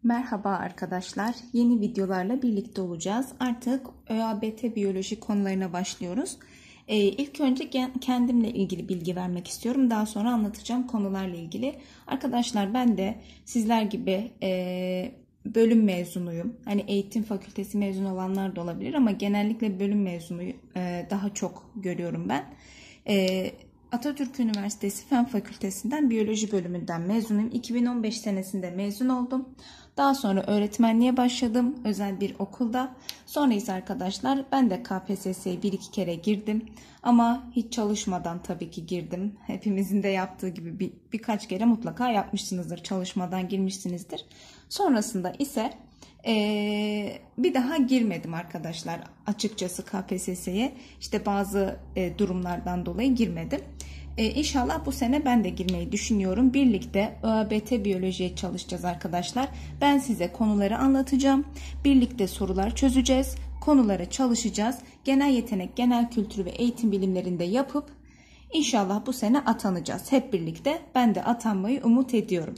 Merhaba arkadaşlar. Yeni videolarla birlikte olacağız. Artık ÖABT biyoloji konularına başlıyoruz. İlk önce kendimle ilgili bilgi vermek istiyorum. Daha sonra anlatacağım konularla ilgili. Arkadaşlar ben de sizler gibi bölüm mezunuyum. Hani eğitim fakültesi mezunu olanlar da olabilir ama genellikle bölüm mezunu daha çok görüyorum ben. Atatürk Üniversitesi Fen Fakültesinden biyoloji bölümünden mezunuyum. 2015 senesinde mezun oldum. Daha sonra öğretmenliğe başladım özel bir okulda. Sonra ise arkadaşlar ben de KPSS'ye 1-2 kere girdim. Ama hiç çalışmadan tabii ki girdim. Hepimizin de yaptığı gibi birkaç kere mutlaka yapmışsınızdır. Çalışmadan girmişsinizdir. Sonrasında ise bir daha girmedim arkadaşlar açıkçası KPSS'ye. İşte bazı durumlardan dolayı girmedim. İnşallah bu sene ben de girmeyi düşünüyorum. Birlikte ÖABT biyolojiye çalışacağız arkadaşlar. Ben size konuları anlatacağım. Birlikte sorular çözeceğiz. Konulara çalışacağız. Genel yetenek, genel kültür ve eğitim bilimlerinde yapıp inşallah bu sene atanacağız. Hep birlikte ben de atanmayı umut ediyorum.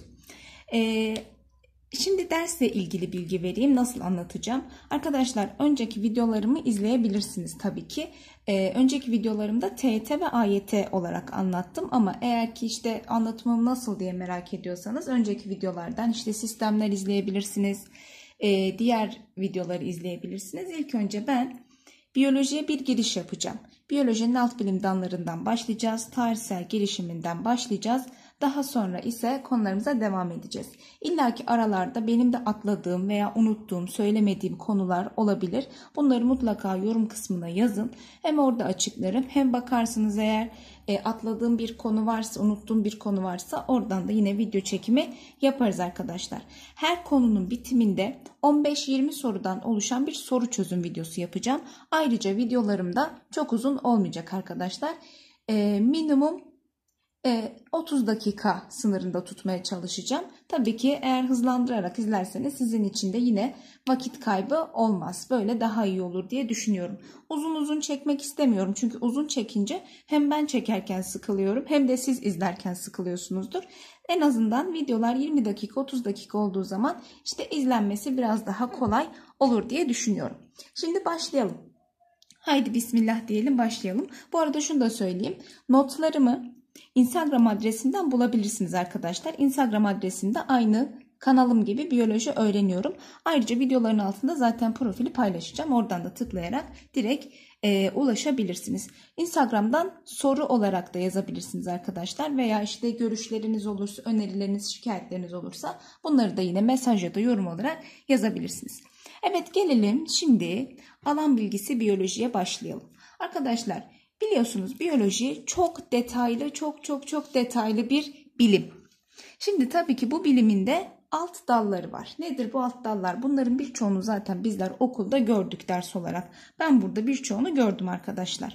Şimdi dersle ilgili bilgi vereyim. Nasıl anlatacağım? Arkadaşlar önceki videolarımı izleyebilirsiniz tabii ki. Önceki videolarımda TYT ve AYT olarak anlattım. Ama eğer ki işte anlatımım nasıl diye merak ediyorsanız önceki videolardan işte sistemler izleyebilirsiniz. Diğer videoları izleyebilirsiniz. İlk önce ben biyolojiye bir giriş yapacağım. Biyolojinin alt bilim dallarından başlayacağız. Tarihsel gelişiminden başlayacağız. Daha sonra ise konularımıza devam edeceğiz. İlla ki aralarda benim de atladığım veya unuttuğum, söylemediğim konular olabilir. Bunları mutlaka yorum kısmına yazın. Hem orada açıklarım hem bakarsınız eğer atladığım bir konu varsa, unuttuğum bir konu varsa oradan da yine video çekimi yaparız arkadaşlar. Her konunun bitiminde 15-20 sorudan oluşan bir soru çözüm videosu yapacağım. Ayrıca videolarımda çok uzun olmayacak arkadaşlar. Minimum 30 dakika sınırında tutmaya çalışacağım. Tabii ki eğer hızlandırarak izlerseniz sizin için de yine vakit kaybı olmaz. Böyle daha iyi olur diye düşünüyorum. Uzun uzun çekmek istemiyorum. Çünkü uzun çekince hem ben çekerken sıkılıyorum hem de siz izlerken sıkılıyorsunuzdur. En azından videolar 20 dakika 30 dakika olduğu zaman işte izlenmesi biraz daha kolay olur diye düşünüyorum. Şimdi başlayalım. Haydi bismillah diyelim başlayalım. Bu arada şunu da söyleyeyim. Notlarımı Instagram adresinden bulabilirsiniz arkadaşlar. Instagram adresinde aynı kanalım gibi biyoloji öğreniyorum. Ayrıca videoların altında zaten profili paylaşacağım. Oradan da tıklayarak direkt ulaşabilirsiniz. Instagram'dan soru olarak da yazabilirsiniz arkadaşlar. Veya işte görüşleriniz olursa, önerileriniz, şikayetleriniz olursa bunları da yine mesaj ya da yorum olarak yazabilirsiniz. Evet gelelim şimdi alan bilgisi biyolojiye başlayalım. Arkadaşlar biliyorsunuz biyoloji çok detaylı, çok detaylı bir bilim. Şimdi tabii ki bu bilimin de alt dalları var. Nedir bu alt dallar? Bunların birçoğunu zaten bizler okulda gördük ders olarak. Ben burada birçoğunu gördüm arkadaşlar.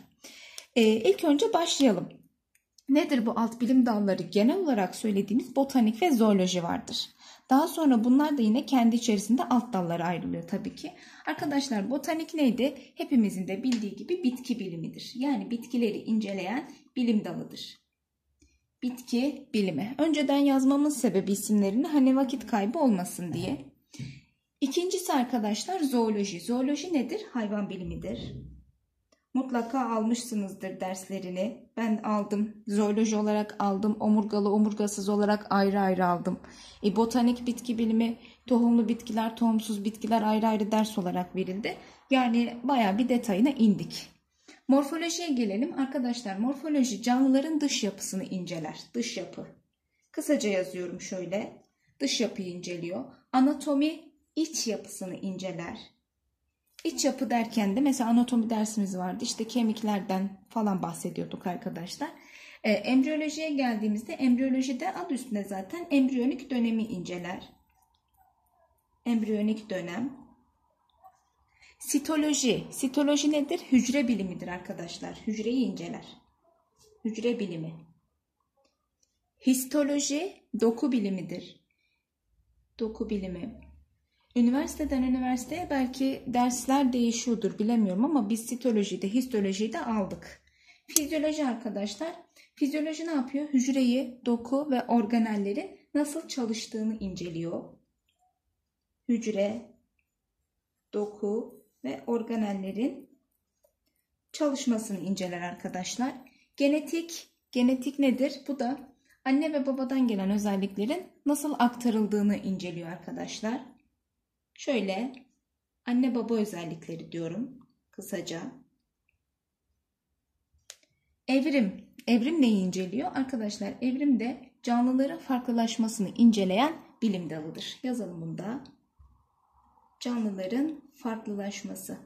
İlk önce başlayalım. Nedir bu alt bilim dalları? Genel olarak söylediğimiz botanik ve zooloji vardır. Daha sonra bunlar da yine kendi içerisinde alt dallara ayrılıyor tabii ki. Arkadaşlar botanik neydi? Hepimizin de bildiği gibi bitki bilimidir. Yani bitkileri inceleyen bilim dalıdır. Bitki bilimi. Önceden yazmamın sebebi isimlerini hani vakit kaybı olmasın diye. İkincisi arkadaşlar zooloji. Zooloji nedir? Hayvan bilimidir. Mutlaka almışsınızdır derslerini. Ben aldım. Zooloji olarak aldım. Omurgalı, omurgasız olarak ayrı ayrı aldım. Botanik bitki bilimi, tohumlu bitkiler, tohumsuz bitkiler ayrı ayrı ders olarak verildi. Yani bayağı bir detayına indik. Morfolojiye gelelim. Arkadaşlar morfoloji canlıların dış yapısını inceler. Dış yapı. Kısaca yazıyorum şöyle. Dış yapıyı inceliyor. Anatomi iç yapısını inceler. İç yapı derken de mesela anatomi dersimiz vardı. İşte kemiklerden falan bahsediyorduk arkadaşlar. Embriyolojiye geldiğimizde embriyolojide adı üstünde zaten embriyonik dönemi inceler. Embriyonik dönem. Sitoloji. Sitoloji nedir? Hücre bilimidir arkadaşlar. Hücreyi inceler. Hücre bilimi. Histoloji doku bilimidir. Doku bilimi. Üniversiteden üniversiteye belki dersler değişiyordur bilemiyorum ama biz sitolojiyi de histolojiyi de aldık. Fizyoloji arkadaşlar. Fizyoloji ne yapıyor? Hücreyi, doku ve organellerin nasıl çalıştığını inceliyor. hücre, doku ve organellerin çalışmasını inceler arkadaşlar. Genetik nedir? Bu da anne ve babadan gelen özelliklerin nasıl aktarıldığını inceliyor arkadaşlar. Şöyle anne baba özellikleri diyorum kısaca. Evrim neyi inceliyor? Arkadaşlar evrim de canlıların farklılaşmasını inceleyen bilim dalıdır. Yazalım bunu da. Canlıların farklılaşması.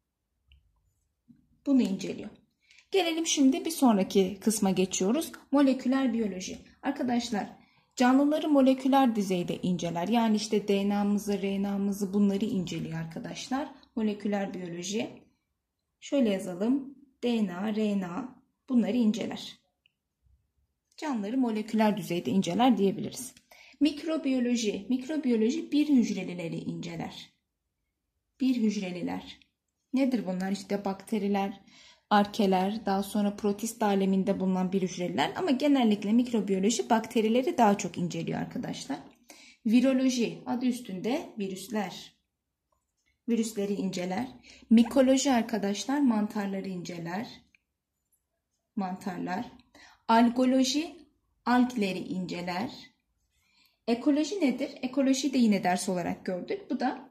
Bunu inceliyor. Gelelim şimdi bir sonraki kısma geçiyoruz. Moleküler biyoloji. Arkadaşlar canlıları moleküler düzeyde inceler. Yani işte DNA'mızı, RNA'mızı bunları inceliyor arkadaşlar. Moleküler biyoloji. Şöyle yazalım. DNA, RNA bunları inceler. Canlıları moleküler düzeyde inceler diyebiliriz. Mikrobiyoloji. Mikrobiyoloji bir hücrelileri inceler. Bir hücreliler. Nedir bunlar? İşte bakteriler, arkeler, daha sonra protist aleminde bulunan bir hücreliler ama genellikle mikrobiyoloji bakterileri daha çok inceliyor arkadaşlar. Viroloji adı üstünde virüsler. Virüsleri inceler. Mikoloji arkadaşlar mantarları inceler. Mantarlar. Algoloji algleri inceler. Ekoloji nedir? Ekolojiyi de yine ders olarak gördük. Bu da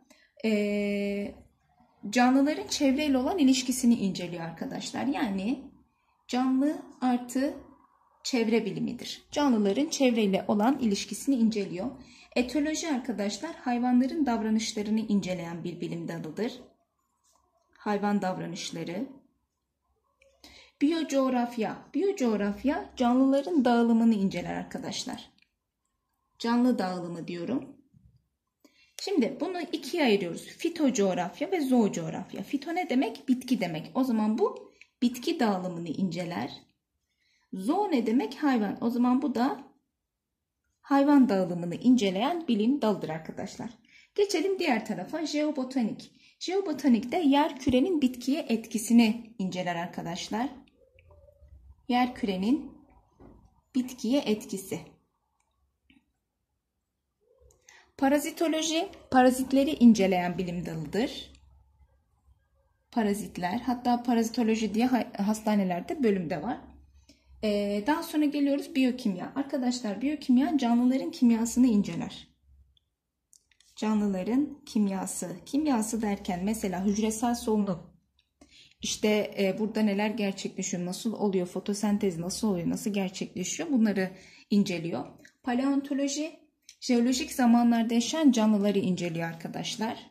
canlıların çevreyle olan ilişkisini inceliyor arkadaşlar. Yani canlı artı çevre bilimidir. Canlıların çevreyle olan ilişkisini inceliyor. Etoloji arkadaşlar hayvanların davranışlarını inceleyen bir bilim dalıdır. Hayvan davranışları. Biyocoğrafya. Biyocoğrafya canlıların dağılımını inceler arkadaşlar. Canlı dağılımı diyorum. Şimdi bunu ikiye ayırıyoruz. Fitocoğrafya ve zoocoğrafya. Fito ne demek? Bitki demek. O zaman bu bitki dağılımını inceler. Zoo ne demek? Hayvan. O zaman bu da hayvan dağılımını inceleyen bilim dalıdır arkadaşlar. Geçelim diğer tarafa. Jeobotanik. Jeobotanik de yer kürenin bitkiye etkisini inceler arkadaşlar. Yer kürenin bitkiye etkisi. Parazitoloji, parazitleri inceleyen bilim dalıdır. Parazitler, hatta parazitoloji diye hastanelerde bölümde var. Daha sonra geliyoruz biyokimya. Arkadaşlar biyokimya canlıların kimyasını inceler. Canlıların kimyası. Kimyası derken mesela hücresel solunum. İşte burada neler gerçekleşiyor, nasıl oluyor, fotosentez nasıl oluyor, nasıl gerçekleşiyor bunları inceliyor. Paleontoloji, jeolojik zamanlarda yaşayan canlıları inceliyor arkadaşlar.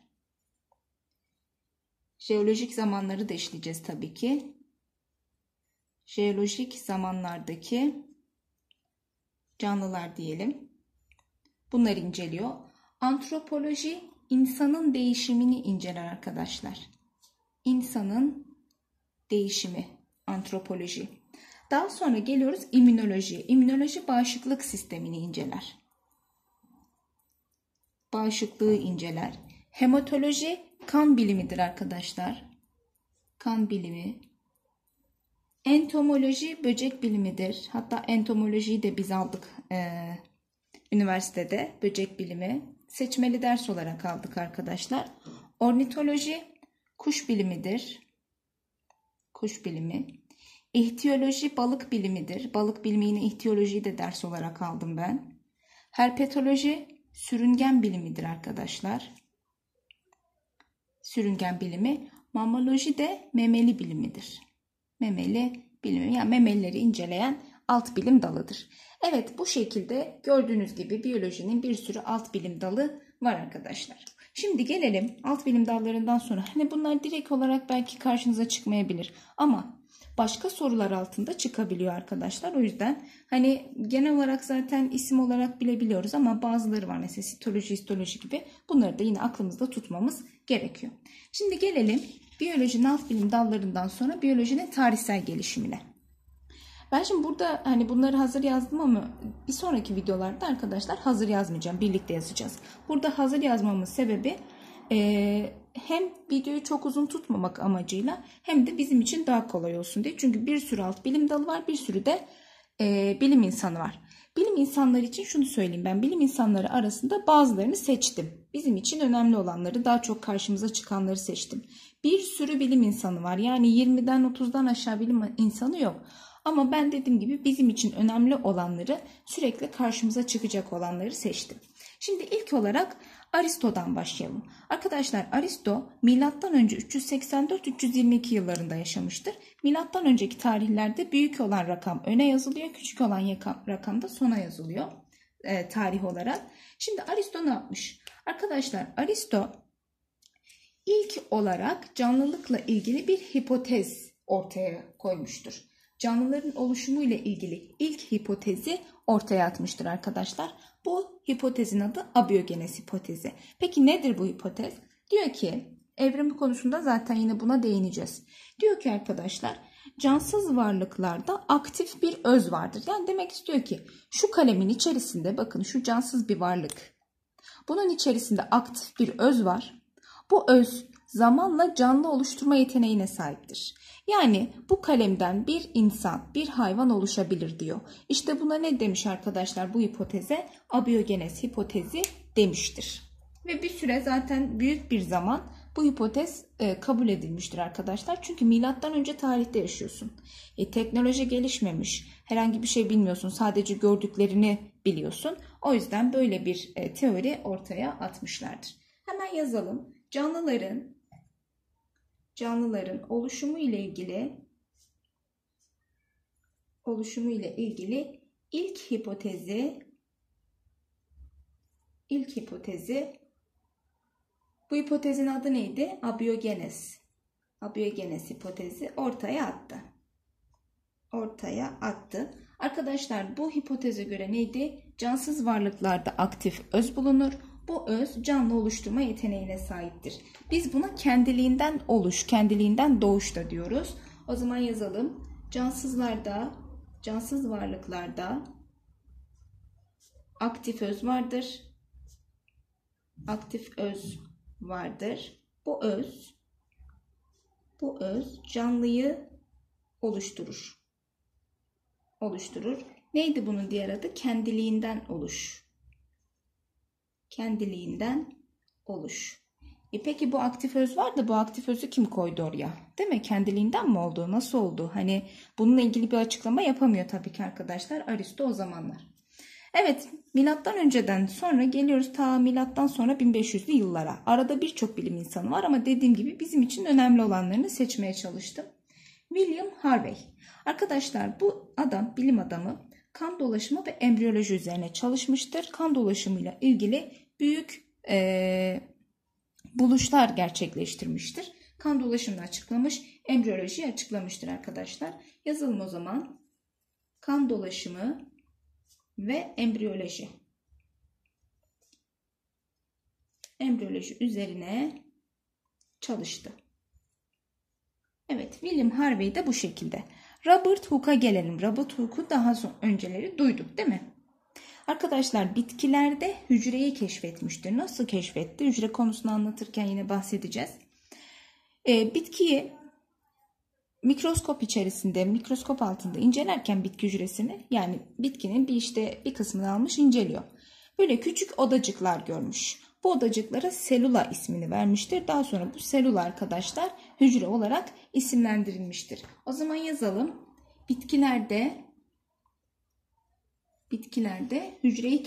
Jeolojik zamanları da işleyeceğiz tabii ki. Jeolojik zamanlardaki canlılar diyelim. Bunları inceliyor. Antropoloji insanın değişimini inceler arkadaşlar. İnsanın değişimi, antropoloji. Daha sonra geliyoruz immünoloji. İmmünoloji bağışıklık sistemini inceler. Bağışıklığı inceler. Hematoloji kan bilimidir arkadaşlar. Kan bilimi. Entomoloji böcek bilimidir. Hatta entomolojiyi de biz aldık üniversitede. Böcek bilimi. Seçmeli ders olarak aldık arkadaşlar. Ornitoloji kuş bilimidir. Kuş bilimi. İhtiyoloji balık bilimidir. Balık bilimi yine ihtiyolojiyi de ders olarak aldım ben. Herpetoloji sürüngen bilimidir arkadaşlar. Sürüngen bilimi. Mammaloji de memeli bilimidir. Memeli bilimi, yani memelileri inceleyen alt bilim dalıdır. Evet, bu şekilde gördüğünüz gibi biyolojinin bir sürü alt bilim dalı var arkadaşlar. Şimdi gelelim alt bilim dallarından sonra. Hani bunlar direkt olarak belki karşınıza çıkmayabilir ama başka sorular altında çıkabiliyor arkadaşlar. O yüzden hani genel olarak zaten isim olarak bilebiliyoruz ama bazıları var mesela sitoloji, histoloji gibi. Bunları da yine aklımızda tutmamız gerekiyor. Şimdi gelelim biyolojinin alt bilim dallarından sonra biyolojinin tarihsel gelişimine. Ben şimdi burada hani bunları hazır yazdım ama bir sonraki videolarda arkadaşlar hazır yazmayacağım. Birlikte yazacağız. Burada hazır yazmamın sebebi hem videoyu çok uzun tutmamak amacıyla hem de bizim için daha kolay olsun diye. Çünkü bir sürü alt bilim dalı var, bir sürü de bilim insanı var. Bilim insanları için şunu söyleyeyim, ben bilim insanları arasında bazılarını seçtim. Bizim için önemli olanları, daha çok karşımıza çıkanları seçtim. Bir sürü bilim insanı var. Yani 20'den 30'dan aşağı bilim insanı yok. Ama ben dediğim gibi bizim için önemli olanları, sürekli karşımıza çıkacak olanları seçtim. Şimdi ilk olarak Aristo'dan başlayalım. Arkadaşlar Aristo milattan önce 384-322 yıllarında yaşamıştır. Milattan önceki tarihlerde büyük olan rakam öne yazılıyor, küçük olan rakam da sona yazılıyor tarih olarak. Şimdi Aristo ne yapmış? Arkadaşlar Aristo ilk olarak canlılıkla ilgili bir hipotez ortaya koymuştur. Canlıların oluşumu ile ilgili ilk hipotezi ortaya atmıştır arkadaşlar. Bu hipotezin adı abiyogenez hipotezi. Peki nedir bu hipotez? Diyor ki, evrim konusunda zaten yine buna değineceğiz. Diyor ki arkadaşlar, cansız varlıklarda aktif bir öz vardır. Yani demek istiyor ki şu kalemin içerisinde, bakın şu cansız bir varlık. Bunun içerisinde aktif bir öz var. Bu öz zamanla canlı oluşturma yeteneğine sahiptir. Yani bu kalemden bir insan, bir hayvan oluşabilir diyor. İşte buna ne demiş arkadaşlar bu hipoteze? Abiyogenez hipotezi demiştir. Ve bir süre, zaten büyük bir zaman bu hipotez kabul edilmiştir arkadaşlar. Çünkü milattan önce tarihte yaşıyorsun. Teknoloji gelişmemiş. Herhangi bir şey bilmiyorsun. Sadece gördüklerini biliyorsun. O yüzden böyle bir teori ortaya atmışlardır. Hemen yazalım. Canlıların oluşumu ile ilgili ilk hipotezi, bu hipotezin adı neydi? Abiyogenez hipotezi ortaya attı. Arkadaşlar bu hipoteze göre neydi? Cansız varlıklarda aktif öz bulunur. Bu öz canlı oluşturma yeteneğine sahiptir. Biz buna kendiliğinden doğuş da diyoruz. O zaman yazalım. Cansız varlıklarda aktif öz vardır. Bu öz canlıyı oluşturur. Neydi bunun diğer adı? Kendiliğinden oluş. Peki bu aktif öz var da bu aktif özü kim koydu oraya? Değil mi? Kendiliğinden mi oldu? Nasıl oldu? Hani bununla ilgili bir açıklama yapamıyor tabii ki arkadaşlar Aristo o zamanlar. Evet, milattan önceden sonra geliyoruz ta milattan sonra 1500'lü yıllara. Arada birçok bilim insanı var ama dediğim gibi bizim için önemli olanlarını seçmeye çalıştım. William Harvey. Arkadaşlar bu adam, bilim adamı, kan dolaşımı ve embriyoloji üzerine çalışmıştır. Kan dolaşımıyla ilgili büyük buluşlar gerçekleştirmiştir. Kan dolaşımını açıklamış, embriyolojiyi açıklamıştır arkadaşlar. Yazalım o zaman. Kan dolaşımı ve embriyoloji. Embriyoloji üzerine çalıştı. Evet, William Harvey de bu şekilde. Robert Hooke'a gelelim. Robert Hooke'u daha önceleri duyduk değil mi? Arkadaşlar bitkilerde hücreyi keşfetmiştir. Nasıl keşfetti? Hücre konusunu anlatırken yine bahsedeceğiz. Bitkiyi mikroskop altında incelerken bitki hücresini, yani bitkinin bir kısmını almış inceliyor. Böyle küçük odacıklar görmüş. Bu odacıklara selula ismini vermiştir. Daha sonra bu selula arkadaşlar hücre olarak isimlendirilmiştir. O zaman yazalım. Bitkilerde hücreyi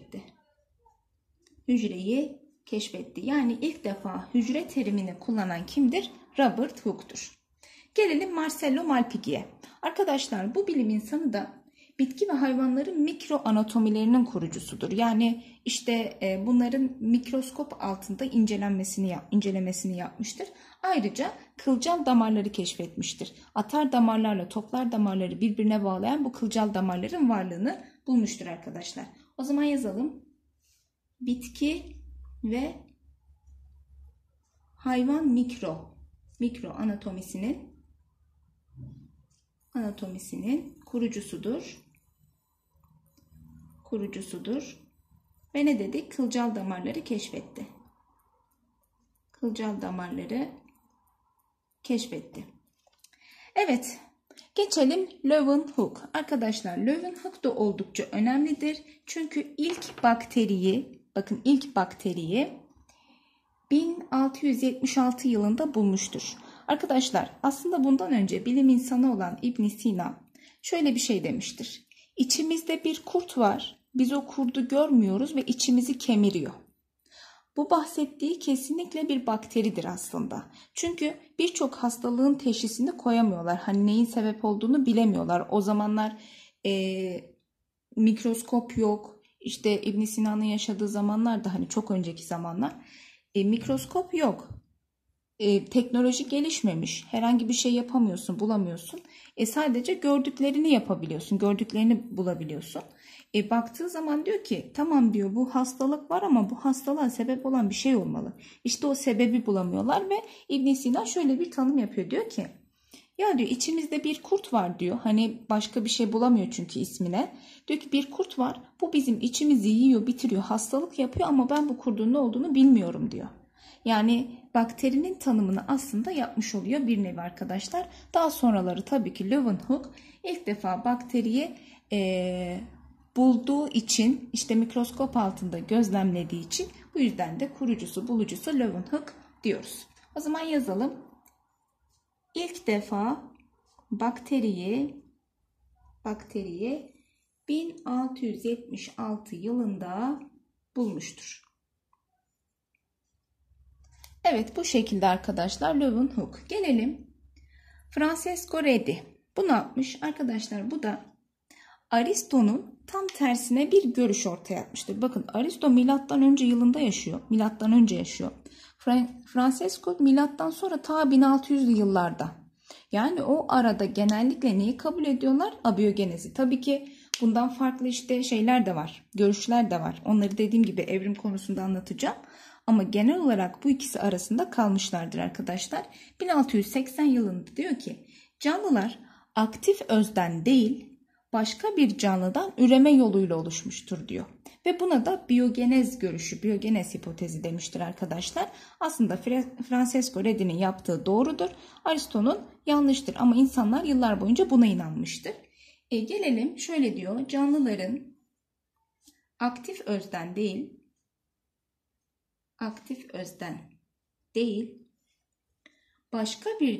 keşfetti. Yani ilk defa hücre terimini kullanan kimdir? Robert Hooke'dur. Gelelim Marcello Malpighi'ye. Arkadaşlar bu bilim insanı da bitki ve hayvanların mikro anatomilerinin kurucusudur. Yani bunların mikroskop altında incelemesini yapmıştır. Ayrıca kılcal damarları keşfetmiştir. Atar damarlarla toplar damarları birbirine bağlayan bu kılcal damarların varlığını bulmuştur arkadaşlar. O zaman yazalım. Bitki ve hayvan mikro anatomisinin kurucusudur. Ve ne dedik? Kılcal damarları keşfetti. Evet. Geçelim Leeuwenhoek. Arkadaşlar Leeuwenhoek da oldukça önemlidir. Çünkü ilk bakteriyi, bakın ilk bakteriyi 1676 yılında bulmuştur. Arkadaşlar aslında bundan önce bilim insanı olan İbn Sina şöyle bir şey demiştir. İçimizde bir kurt var. Biz o kurdu görmüyoruz ve içimizi kemiriyor. Bu bahsettiği kesinlikle bir bakteridir aslında. Çünkü birçok hastalığın teşhisini koyamıyorlar. Hani neyin sebep olduğunu bilemiyorlar. O zamanlar mikroskop yok. İşte İbn Sina'nın yaşadığı zamanlarda, hani çok önceki zamanlar mikroskop yok. Teknoloji gelişmemiş. Herhangi bir şey yapamıyorsun, bulamıyorsun. Sadece gördüklerini yapabiliyorsun. Gördüklerini bulabiliyorsun. Baktığı zaman diyor ki tamam diyor, bu hastalık var ama bu hastalığa sebep olan bir şey olmalı. İşte o sebebi bulamıyorlar ve İbn Sina şöyle bir tanım yapıyor. Diyor ki ya diyor, içimizde bir kurt var diyor. Hani başka bir şey bulamıyor çünkü ismine. Diyor ki bir kurt var. Bu bizim içimizi yiyor, bitiriyor, hastalık yapıyor ama ben bu kurdun ne olduğunu bilmiyorum diyor. Yani bakterinin tanımını aslında yapmış oluyor bir nevi arkadaşlar. Daha sonraları tabii ki Leeuwenhoek ilk defa bakteriyi bulduğu için, işte mikroskop altında gözlemlediği için, bu yüzden de kurucusu, bulucusu Leeuwenhoek diyoruz. O zaman yazalım. İlk defa bakteriyi 1676 yılında bulmuştur. Evet, bu şekilde arkadaşlar Leeuwenhoek. Gelelim Francesco Redi. Bu ne yapmış? Arkadaşlar bu da Aristo'nun tam tersine bir görüş ortaya atmıştır. Bakın Aristo milattan önce yılında yaşıyor. Milattan önce yaşıyor. Francesco milattan sonra ta 1600'lü yıllarda. Yani o arada genellikle neyi kabul ediyorlar? Abiyogenezi. Tabii ki bundan farklı işte şeyler de var. Görüşler de var. Onları dediğim gibi evrim konusunda anlatacağım. Ama genel olarak bu ikisi arasında kalmışlardır arkadaşlar. 1680 yılında diyor ki canlılar aktif özden değil, başka bir canlıdan üreme yoluyla oluşmuştur diyor. Ve buna da biyogenez görüşü, biyogenez hipotezi demiştir arkadaşlar. Aslında Francesco Redi'nin yaptığı doğrudur. Aristo'nun yanlıştır ama insanlar yıllar boyunca buna inanmıştır. Gelelim şöyle diyor. Canlıların aktif özden değil, başka bir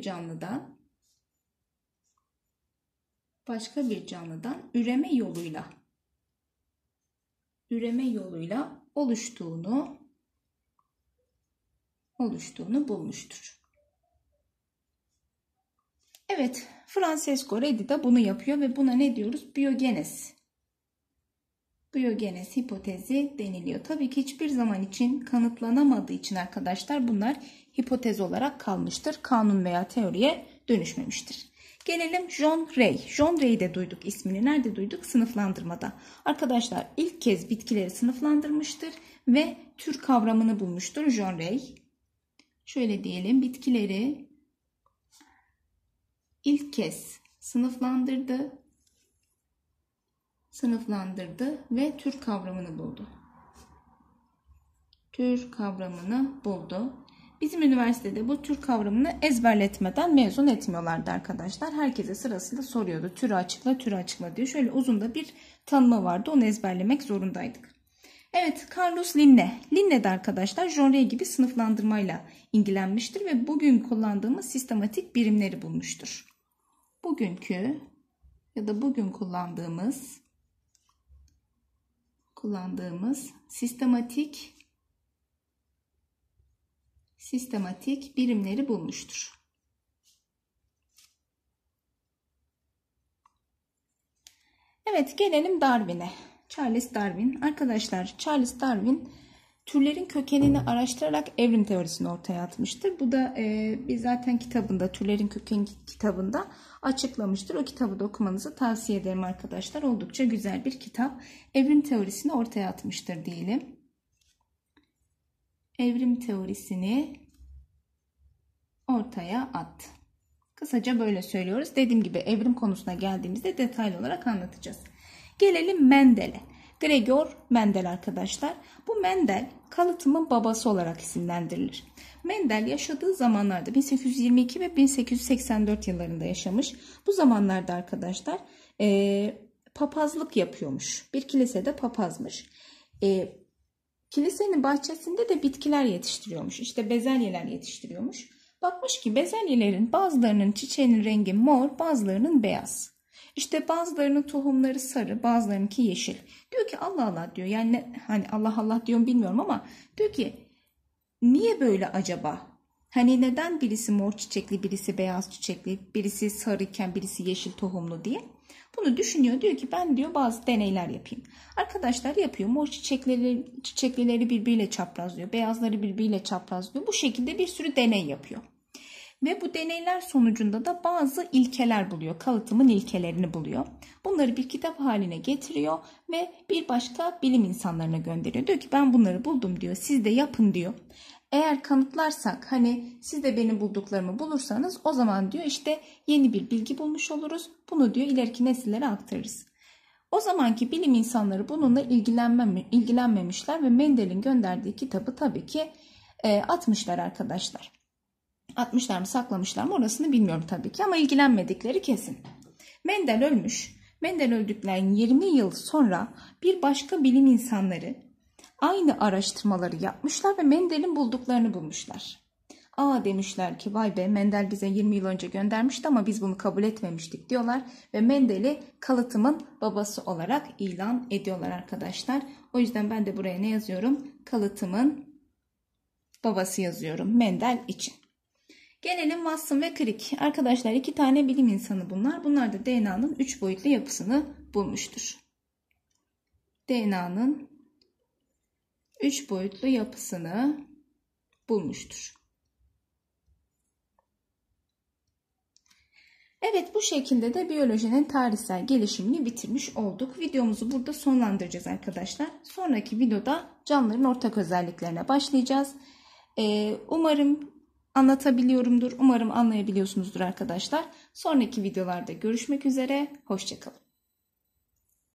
canlıdan üreme yoluyla oluştuğunu bulmuştur. Evet, Francesco Redi de bunu yapıyor ve buna ne diyoruz? Biyogenez hipotezi deniliyor. Tabii ki hiçbir zaman için kanıtlanamadığı için arkadaşlar bunlar hipotez olarak kalmıştır. Kanun veya teoriye dönüşmemiştir. Gelelim John Ray. John Ray'i de duyduk ismini. Nerede duyduk? Sınıflandırmada. Arkadaşlar ilk kez bitkileri sınıflandırmıştır ve tür kavramını bulmuştur John Ray. Şöyle diyelim, bitkileri ilk kez sınıflandırdı ve tür kavramını buldu. Bizim üniversitede bu tür kavramını ezberletmeden mezun etmiyorlardı arkadaşlar. Herkese sırasıyla soruyordu. Türü açıkla diyor. Şöyle uzun da bir tanımı vardı. Onu ezberlemek zorundaydık. Evet, Carlos Linne. Linne de arkadaşlar John Ray gibi sınıflandırmayla ilgilenmiştir ve bugün kullandığımız sistematik birimleri bulmuştur. Bugün kullandığımız sistematik birimleri bulmuştur. Evet, gelelim Darwin'e. Charles Darwin. Arkadaşlar Charles Darwin türlerin kökenini araştırarak evrim teorisini ortaya atmıştır. Bu da biz zaten kitabında, Türlerin Kökeni kitabında açıklamıştır. O kitabı da okumanızı tavsiye ederim arkadaşlar. Oldukça güzel bir kitap. Evrim teorisini ortaya atmıştır diyelim. Evrim teorisini ortaya attı. Kısaca böyle söylüyoruz. Dediğim gibi evrim konusuna geldiğimizde detaylı olarak anlatacağız. Gelelim Mendel'e. Gregor Mendel arkadaşlar. Bu Mendel kalıtımın babası olarak isimlendirilir. Mendel yaşadığı zamanlarda 1822 ve 1884 yıllarında yaşamış. Bu zamanlarda arkadaşlar papazlık yapıyormuş. Bir kilisede papazmış. Kilisenin bahçesinde de bitkiler yetiştiriyormuş. İşte bezelyeler yetiştiriyormuş. Bakmış ki bezelyelerin bazılarının çiçeğinin rengi mor, bazılarının beyaz. İşte bazılarının tohumları sarı, bazılarınınki yeşil. Diyor ki Allah Allah diyor. Yani hani Allah Allah diyorum bilmiyorum ama diyor ki niye böyle acaba? Hani neden birisi mor çiçekli, birisi beyaz çiçekli, birisi sarıyken birisi yeşil tohumlu diye. Bunu düşünüyor. Diyor ki ben diyor bazı deneyler yapayım. Arkadaşlar yapıyor. Mor çiçeklileri birbiriyle çaprazlıyor. Beyazları birbiriyle çaprazlıyor. Bu şekilde bir sürü deney yapıyor. Ve bu deneyler sonucunda da bazı ilkeler buluyor. Kalıtımın ilkelerini buluyor. Bunları bir kitap haline getiriyor ve bir başka bilim insanlarına gönderiyor. Diyor ki ben bunları buldum diyor. Siz de yapın diyor. Eğer kanıtlarsak hani siz de benim bulduklarımı bulursanız o zaman diyor işte yeni bir bilgi bulmuş oluruz. Bunu diyor ileriki nesillere aktarırız. O zamanki bilim insanları bununla ilgilenmemişler ve Mendel'in gönderdiği kitabı tabii ki atmışlar arkadaşlar. Atmışlar mı saklamışlar mı orasını bilmiyorum tabii ki ama ilgilenmedikleri kesin. Mendel ölmüş. Mendel öldükten 20 yıl sonra bir başka bilim insanları aynı araştırmaları yapmışlar ve Mendel'in bulduklarını bulmuşlar. Demişler ki vay be Mendel bize 20 yıl önce göndermişti ama biz bunu kabul etmemiştik diyorlar. Ve Mendel'i kalıtımın babası olarak ilan ediyorlar arkadaşlar. O yüzden ben de buraya ne yazıyorum? Kalıtımın babası yazıyorum Mendel için. Gelelim Watson ve Crick. Arkadaşlar 2 tane bilim insanı bunlar. Bunlar da DNA'nın 3 boyutlu yapısını bulmuştur. DNA'nın 3 boyutlu yapısını bulmuştur. Evet bu şekilde de biyolojinin tarihsel gelişimini bitirmiş olduk. Videomuzu burada sonlandıracağız arkadaşlar. Sonraki videoda canlıların ortak özelliklerine başlayacağız. Umarım anlatabiliyorumdur. Umarım anlayabiliyorsunuzdur arkadaşlar. Sonraki videolarda görüşmek üzere. Hoşça kalın.